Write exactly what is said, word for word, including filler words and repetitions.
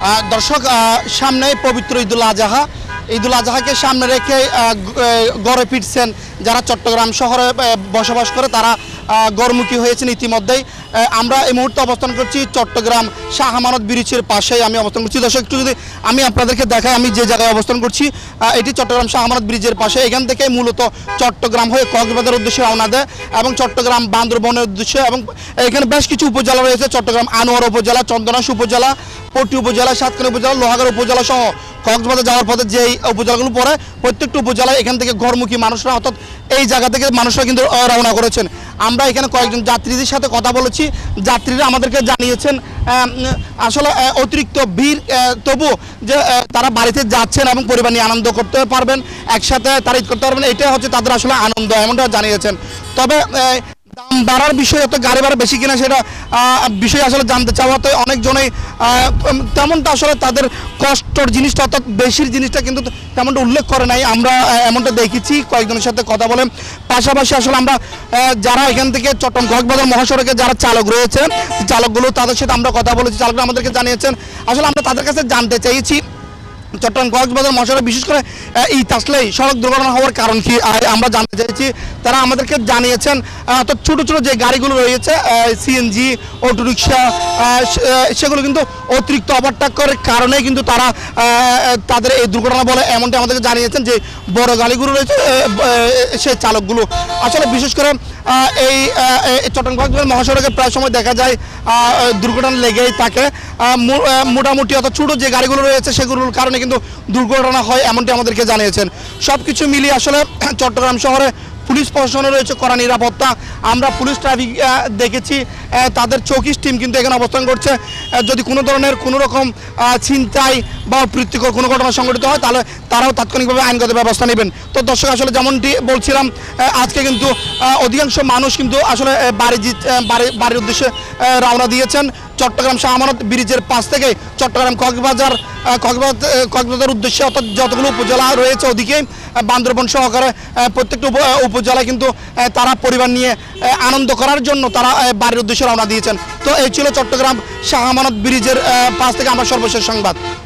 দর্শক সামনে পবিত্র ঈদুল আজহা ঈদুল আজহাকে সামনে রেখে গড়ে ফিরছেন যারা চট্টগ্রাম শহরে বসবাস করে তারা গড়মুখী হয়েছেন ইতিমধ্যেই। আমরা এই মুহূর্তে অবস্থান করছি চট্টগ্রাম শাহ আমানত ব্রিজের পাশেই আমি অবস্থান করছি। দর্শক একটু যদি আমি আপনাদেরকে দেখাই, আমি যে জায়গায় অবস্থান করছি এটি চট্টগ্রাম শাহ আমানত ব্রিজের পাশে। এখান থেকে মূলত চট্টগ্রাম হয়ে কক্সবাজারের উদ্দেশ্যে রওনা দেয় এবং চট্টগ্রাম বান্দরবনের উদ্দেশ্যে, এবং এখানে বেশ কিছু উপজেলা রয়েছে। চট্টগ্রাম আনোয়ারা উপজেলা, চন্দনাইশ উপজেলা, পট্টি উপজেলা, সাতক্ষীরা উপজেলা, লোহাগাড়া উপজেলা সহ কক্সবাজার যাওয়ার পথে যে উপজেলাগুলো পড়ে প্রত্যেকটা উপজেলায় এখান থেকে ঘরমুখী মানুষরা, অর্থাৎ এই জায়গা থেকে মানুষরা কিন্তু রওনা করেছেন। আমরা এখানে কয়েকজন যাত্রীদের সাথে কথা বলেছি। যাত্রীরা আমাদেরকে জানিয়েছেন আসলে অতিরিক্ত ভিড়, তবু যে তারা বাড়িতে যাচ্ছেন এবং পরিবার নিয়ে আনন্দ করতে পারবেন, একসাথে তারা ঈদ করতে পারবেন, এটাই হচ্ছে তাদের আসলে আনন্দ, এমনটা জানিয়েছেন। তবে দাম বাড়ার বিষয়, অত গাড়ি ভাড়া বেশি কিনা সেটা বিষয় আসলে জানতে চাওয়াতে অনেকজনেই তেমনটা আসলে তাদের কষ্টর জিনিসটা, অর্থাৎ বেশির জিনিসটা কিন্তু তেমনটা উল্লেখ করে নাই। আমরা এমনটা দেখেছি কয়েকজনের সাথে কথা বলে। পাশাপাশি আসলে আমরা যারা এখান থেকে চট্টগ্রাম কক্সবাজার মহাসড়কে যারা চালক রয়েছেন, চালকগুলো তাদের সাথে আমরা কথা বলেছি। চালকরা আমাদেরকে জানিয়েছেন, আসলে আমরা তাদের কাছে জানতে চাইছি চট্টগ্রাম কক্সবাজার মহাসড়কে বিশেষ করে ঈদ আসলেই সড়ক দুর্ঘটনা হওয়ার কারণ কি আমরা জানতে চাইছি। তারা আমাদেরকে জানিয়েছেন অর্থাৎ ছোটো ছোটো যে গাড়িগুলো রয়েছে সিএনজি, অটোরিকশা, সেগুলো কিন্তু অতিরিক্ত ওভারটেক করার কারণে কিন্তু তারা তাদের এই দুর্ঘটনা বলে, এমনটা আমাদেরকে জানিয়েছেন। যে বড় গাড়িগুলো রয়েছে সেই চালকগুলো আসলে বিশেষ করে এই চট্টগ্রাম কক্সবাজার মহাসড়কে প্রায় সময় দেখা যায় দুর্ঘটনা লেগেই থাকে। মোটামুটি অর্থাৎ ছোটো যে গাড়িগুলো রয়েছে সেগুলোর কারণে কিন্তু দুর্ঘটনা হয়, এমনটি আমাদেরকে জানিয়েছেন। সব কিছু মিলিয়ে আসলে চট্টগ্রাম শহরে পুলিশ প্রশাসনে রয়েছে কড়া নিরাপত্তা। আমরা পুলিশ ট্রাফিক দেখেছি, তাদের চৌকিশ টিম কিন্তু এখানে অবস্থান করছে। যদি কোনো ধরনের কোনো রকম ছিনতাই বা অপ্রীতিকর কোনো ঘটনা সংঘটিত হয় তাহলে তারাও তাৎক্ষণিকভাবে আইনগত ব্যবস্থা নেবেন। তো দর্শক আসলে যেমনটি বলছিলাম, আজকে কিন্তু অধিকাংশ মানুষ কিন্তু আসলে বাড়ি বাড়ি বাড়ির উদ্দেশ্যে রওনা দিয়েছেন। চট্টগ্রাম শাহ আমানত ব্রিজের পাশ থেকে চট্টগ্রাম কক্সবাজার কক্সবাজার কক্সবাজার উদ্দেশ্যে অর্থাৎ যতগুলো উপজেলা রয়েছে ওদিকেই বান্দরবন সহকারে প্রত্যেকটা উপজেলায় কিন্তু তারা পরিবার নিয়ে আনন্দ করার জন্য তারা বাড়ির উদ্দেশ্যে রওনা দিয়েছেন। তো এই ছিল চট্টগ্রাম শাহ আমানত ব্রিজের পাশ থেকে আমার সর্বশেষ সংবাদ।